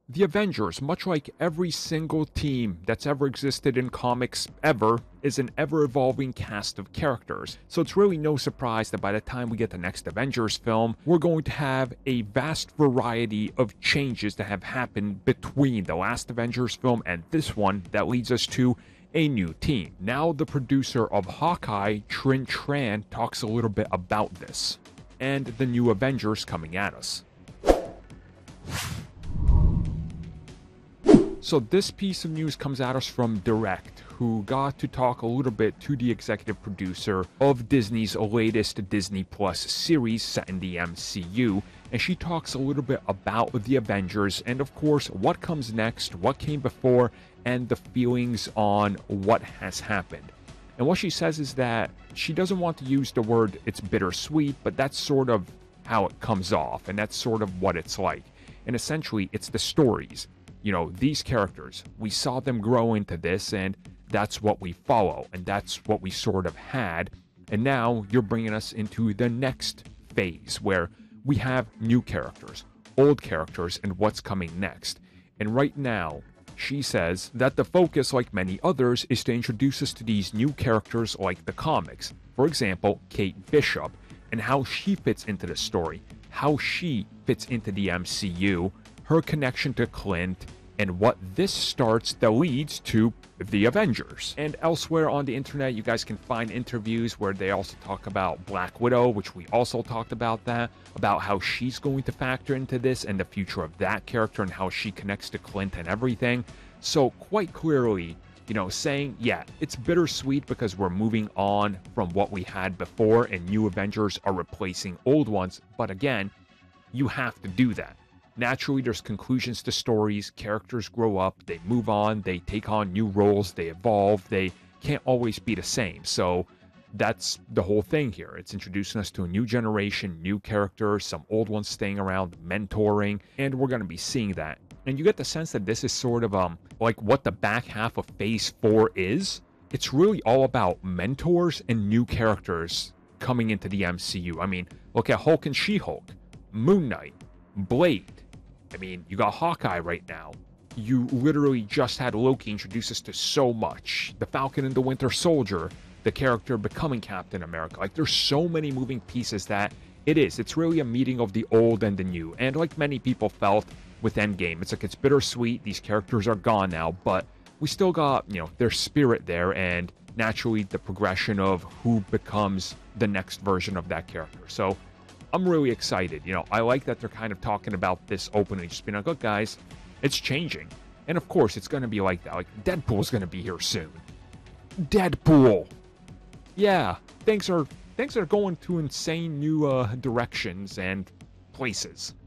The Avengers, much like every single team that's ever existed in comics ever, is an ever-evolving cast of characters. So it's really no surprise that by the time we get the next Avengers film, we're going to have a vast variety of changes that have happened between the last Avengers film and this one that leads us to a new team. Now the producer of Hawkeye, Trin Tran, talks a little bit about this and the new Avengers coming at us. So this piece of news comes at us from Direct, who got to talk a little bit to the executive producer of Disney's latest Disney Plus series set in the MCU, and she talks a little bit about the Avengers and of course what comes next, what came before, and the feelings on what has happened. And what she says is that she doesn't want to use the word it's bittersweet, but that's sort of how it comes off, and that's sort of what it's like. And essentially, it's the stories. You know, these characters, we saw them grow into this, and that's what we follow, and that's what we sort of had. And now you're bringing us into the next phase where we have new characters, old characters, and what's coming next. And right now, she says that the focus, like many others, is to introduce us to these new characters like the comics. For example, Kate Bishop, and how she fits into the story, how she fits into the MCU, her connection to Clint, and what this starts that leads to the Avengers. And elsewhere on the internet, you guys can find interviews where they also talk about Black Widow, which we also talked about that, about how she's going to factor into this and the future of that character and how she connects to Clint and everything. So quite clearly, you know, saying, yeah, it's bittersweet because we're moving on from what we had before and new Avengers are replacing old ones. But again, you have to do that. Naturally, there's conclusions to stories, characters grow up, they move on, they take on new roles, they evolve, they can't always be the same. So that's the whole thing here. It's introducing us to a new generation, new characters, some old ones staying around, mentoring, and we're going to be seeing that. And you get the sense that this is sort of like what the back half of Phase 4 is. It's really all about mentors and new characters coming into the MCU. I mean, look at Hulk and She-Hulk, Moon Knight, Blade. I mean, you got Hawkeye right now. You literally just had Loki introduce us to so much. The Falcon and the Winter Soldier, the character becoming Captain America. Like, there's so many moving pieces that it's really a meeting of the old and the new. And like many people felt with Endgame, it's like it's bittersweet. These characters are gone now, but we still got, you know, their spirit there, and naturally the progression of who becomes the next version of that character. So I'm really excited. You know, I like that they're kind of talking about this openly, just being like, look, guys, it's changing. And of course, it's going to be like that. Like, Deadpool's going to be here soon. Deadpool! Yeah, things are going to insane new directions and places.